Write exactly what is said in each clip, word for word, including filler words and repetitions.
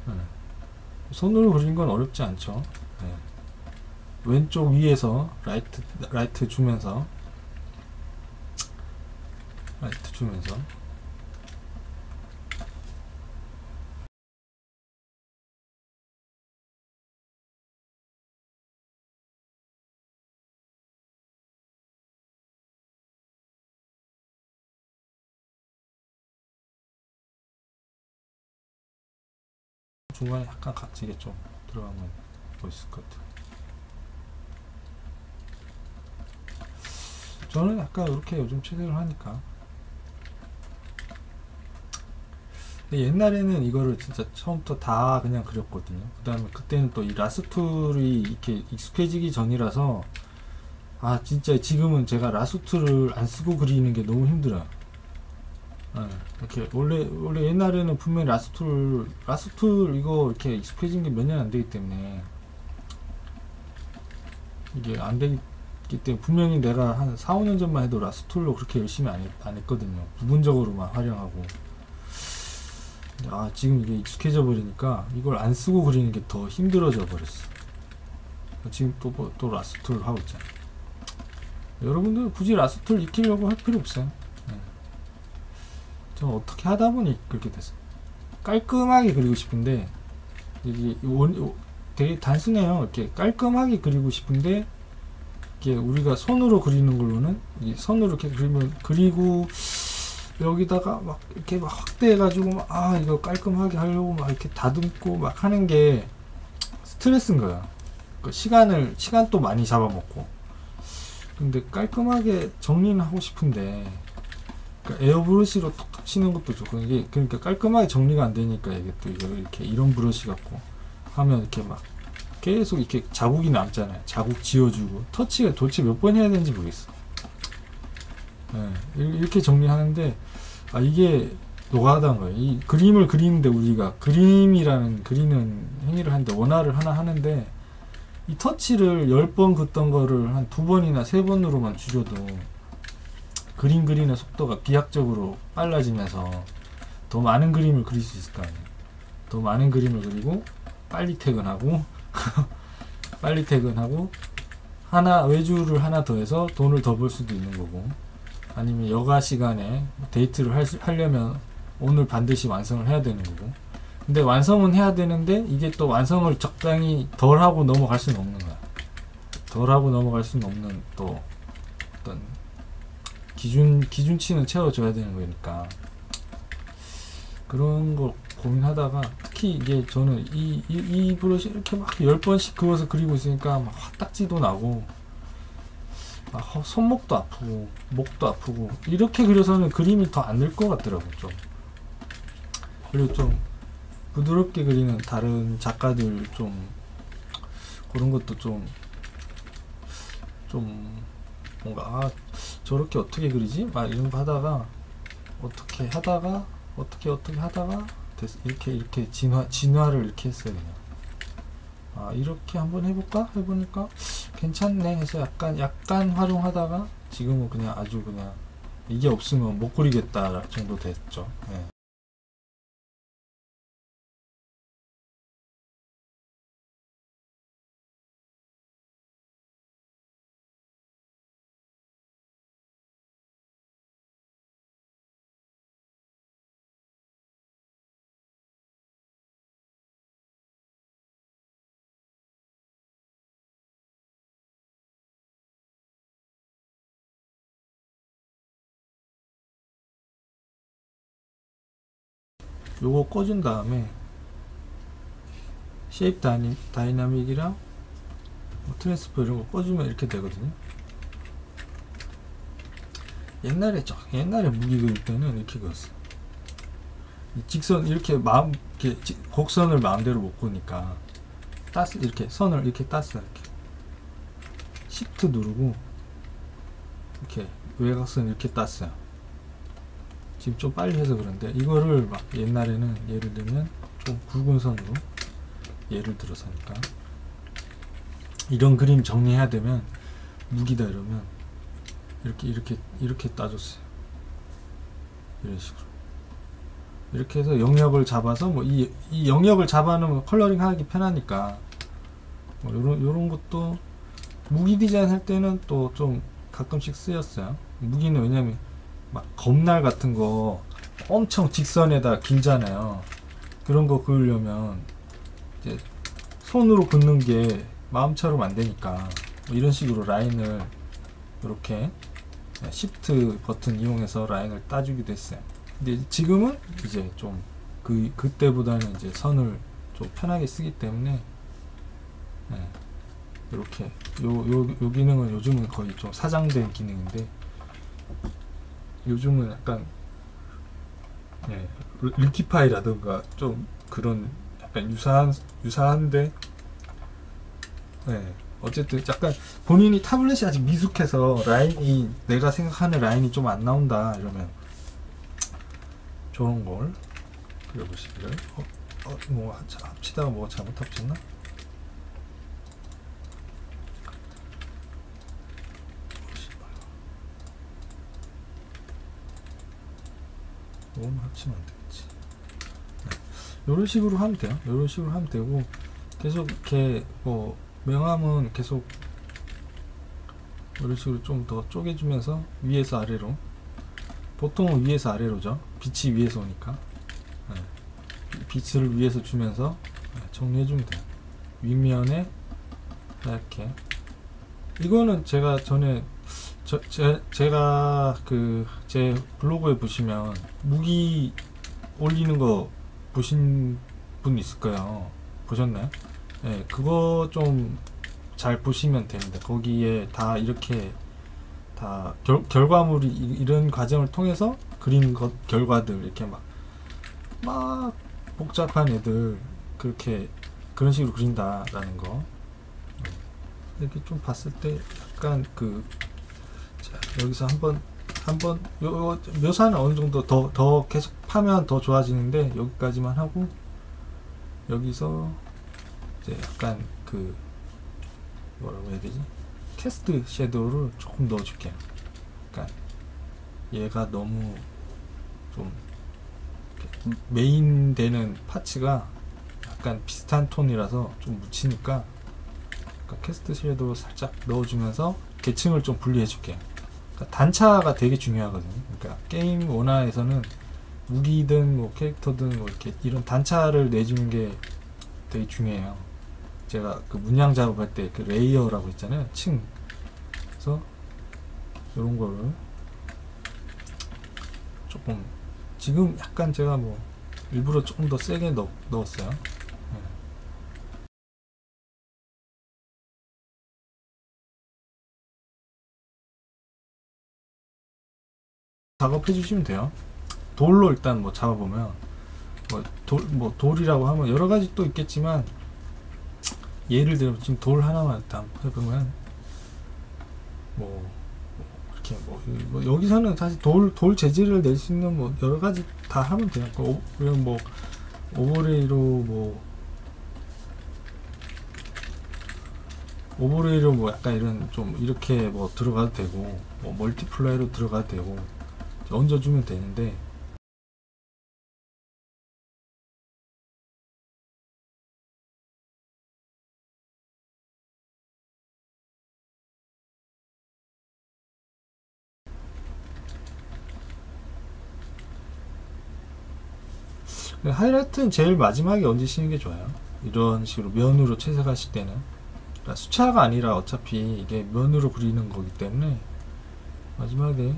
네. 손으로 그리는 건 어렵지 않죠. 네. 왼쪽 위에서 라이트 라이트 주면서 라이트 주면서 중간에 약간 각지게 좀 들어가면 멋있을 것 같아요. 저는 약간 이렇게 요즘 최대로 하니까. 옛날에는 이거를 진짜 처음부터 다 그냥 그렸거든요. 그 다음에 그때는 또 이 라스툴이 이렇게 익숙해지기 전이라서, 아 진짜 지금은 제가 라스툴을 안 쓰고 그리는 게 너무 힘들어요. 네, 이렇게 원래 원래 옛날에는 분명히 라스툴 라스툴 이거 이렇게 익숙해진 게 몇 년 안 되기 때문에, 이게 안 되기 때문에 분명히 내가 한 사, 오 년 전만 해도 라스툴로 그렇게 열심히 안, 했, 안 했거든요. 부분적으로만 활용하고. 아 지금 이게 익숙해져 버리니까 이걸 안 쓰고 그리는 게 더 힘들어져 버렸어. 지금 또, 또 라스툴 하고 있잖아. 여러분들 굳이 라스툴 익히려고 할 필요 없어요. 네. 저는 어떻게 하다 보니 그렇게 됐어요. 깔끔하게 그리고 싶은데, 이게 원, 되게 단순해요. 이렇게 깔끔하게 그리고 싶은데, 이게 우리가 손으로 그리는 걸로는, 이 손으로 이렇게 그리면, 그리고 여기다가 막 이렇게 막 확대해가지고 막, 아 이거 깔끔하게 하려고 막 이렇게 다듬고 막 하는 게 스트레스인 거야. 그 시간을 시간도 많이 잡아먹고. 근데 깔끔하게 정리는 하고 싶은데, 그러니까 에어브러시로 톡톡 치는 것도 좋고, 이게 그러니까 깔끔하게 정리가 안 되니까, 이게 또 이렇게 이런 브러시 갖고 하면 이렇게 막 계속 이렇게 자국이 남잖아요. 자국 지워주고. 터치가 도대체 몇 번 해야 되는지 모르겠어. 네, 이렇게 정리하는데, 아 이게 노가다인 거예요. 이 그림을 그리는데, 우리가 그림이라는 그리는 행위를 하는데, 원화를 하나 하는데, 이 터치를 열 번 긋던 거를 한 두 번이나 세 번으로만 줄여도 그림 그리는 속도가 비약적으로 빨라지면서 더 많은 그림을 그릴 수 있을 거 아니에요. 더 많은 그림을 그리고 빨리 퇴근하고 빨리 퇴근하고 하나 외주를 하나 더해서 돈을 더 벌 수도 있는 거고, 아니면 여가 시간에 데이트를 할, 하려면 오늘 반드시 완성을 해야 되는 거고. 근데 완성은 해야 되는데, 이게 또 완성을 적당히 덜 하고 넘어갈 수는 없는 거야. 덜 하고 넘어갈 수는 없는 또 어떤 기준 기준치는 채워줘야 되는 거니까, 그런 걸 고민하다가, 특히 이게 저는 이, 이, 이 브러쉬 이렇게 막 열 번씩 그어서 그리고 있으니까 막 화딱지도 나고, 막 손목도 아프고 목도 아프고, 이렇게 그려서는 그림이 더 안 늘 것 같더라고. 좀 그리고 좀 부드럽게 그리는 다른 작가들 좀 그런 것도 좀 좀 뭔가, 아 저렇게 어떻게 그리지? 막 이런 거 하다가, 어떻게 하다가 어떻게 어떻게 하다가 됐, 이렇게 이렇게 진화 진화를 이렇게 했어요. 그냥 아 이렇게 한번 해볼까 해보니까 괜찮네 해서 약간 약간 활용하다가, 지금은 그냥 아주 그냥 이게 없으면 못 그리겠다 정도 됐죠. 네. 요거 꺼준 다음에 쉐입 다이니, 다이나믹이랑 뭐 트랜스퍼 이런 거 꺼주면 이렇게 되거든요. 옛날에 저 옛날에 무기 그릴 때는 이렇게 그렸어. 직선 이렇게 마음 이렇게 곡선을 마음대로 못 그으니까 따스 이렇게 선을 이렇게 땄어. 이렇게 시프트 누르고 이렇게 외곽선 이렇게 땄어요. 지금 좀 빨리 해서 그런데, 이거를 막 옛날에는 예를 들면 좀 굵은 선으로, 예를 들어서니까 이런 그림 정리해야 되면, 무기다 이러면 이렇게 이렇게 이렇게 따줬어요. 이런 식으로 이렇게 해서 영역을 잡아서 뭐 이 이 영역을 잡아놓으면 컬러링 하기 편하니까 뭐 요런 요런 것도 무기 디자인 할 때는 또 좀 가끔씩 쓰였어요. 무기는 왜냐면 막 검날 같은 거 엄청 직선에다 길잖아요. 그런 거 그으려면 이제 손으로 긋는 게 마음처럼 안 되니까 뭐 이런 식으로 라인을 이렇게 시프트 버튼 이용해서 라인을 따주기도 했어요. 근데 지금은 이제 좀 그 그때보다는 이제 선을 좀 편하게 쓰기 때문에 네, 이렇게 요, 요, 요 기능은 요즘은 거의 좀 사장된 기능인데 요즘은 약간 네, 리키파이라든가 좀 그런 약간 유사한 유사한데 네, 어쨌든 약간 본인이 타블렛이 아직 미숙해서 라인이 내가 생각하는 라인이 좀 안 나온다 이러면 저런 걸 그려보시기를. 어, 어, 뭐 합치다가 뭐가 잘못 합쳤나? 너무 합치면 안 되겠지. 네. 이런 식으로 하면 돼요. 이런 식으로 하면 되고 계속 이렇게 뭐 명암은 계속 이런 식으로 좀 더 쪼개주면서 위에서 아래로, 보통은 위에서 아래로죠. 빛이 위에서 오니까 네. 빛을 위에서 주면서 정리해주면 돼요. 윗면에 이렇게. 이거는 제가 전에 저, 제, 제가 그 제 블로그에 보시면 무기 올리는 거 보신 분 있을 거예요. 보셨나요? 네, 그거 좀 잘 보시면 됩니다. 거기에 다 이렇게 다 결, 결과물이 이, 이런 과정을 통해서 그린 것 결과들 이렇게 막 막 복잡한 애들 그렇게 그런 식으로 그린다라는 거 이렇게 좀 봤을 때 약간 그 자, 여기서 한번 한번 요, 요 묘사는 어느 정도 더 더 계속 파면 더 좋아지는데 여기까지만 하고 여기서 이제 약간 그 뭐라고 해야 되지? 캐스트 섀도우를 조금 넣어줄게요. 그러니까 얘가 너무 좀 메인 되는 파츠가 약간 비슷한 톤이라서 좀 묻히니까 그러니까 캐스트 섀도우 살짝 넣어주면서 계층을 좀 분리해 줄게요. 그러니까 단차가 되게 중요하거든요. 그러니까 게임 원화에서는 무기든 뭐 캐릭터든 뭐 이렇게 이런 단차를 내주는 게 되게 중요해요. 제가 그 문양 작업할 때 그 레이어라고 있잖아요. 층. 그래서 이런 거를 조금 지금 약간 제가 뭐 일부러 조금 더 세게 넣, 넣었어요. 네. 작업해 주시면 돼요. 돌로 일단 뭐 잡아보면 뭐, 돌, 뭐 돌이라고 하면 여러 가지 또 있겠지만 예를 들어 지금 돌 하나만 일단 해보면 뭐 이렇게 뭐, 뭐 여기서는 사실 돌, 돌 재질을 낼 수 있는 뭐 여러 가지 다 하면 돼요. 오, 뭐 오버레이로 뭐 오버레이로 뭐 약간 이런 좀 이렇게 뭐 들어가도 되고 뭐 멀티플라이로 들어가도 되고 얹어주면 되는데 하이라이트는 제일 마지막에 얹으시는 게 좋아요. 이런 식으로 면으로 채색하실 때는 그러니까 수차가 아니라 어차피 이게 면으로 그리는 거기 때문에 마지막에 네.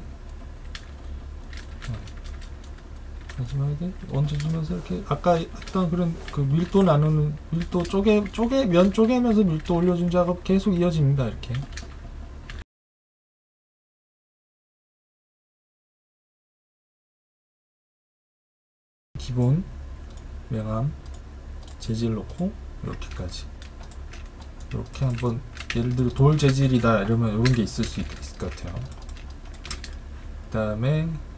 마지막에 얹어주면서 이렇게 아까 했던 그런 그 밀도 나누는 밀도 쪼개 쪼개 면 쪼개면서 밀도 올려준 작업 계속 이어집니다. 이렇게 기본 명암 재질 놓고 이렇게까지 이렇게 한번 예를 들어 돌 재질이다 이러면 이런 게 있을 수 있, 있을 것 같아요. 그 다음에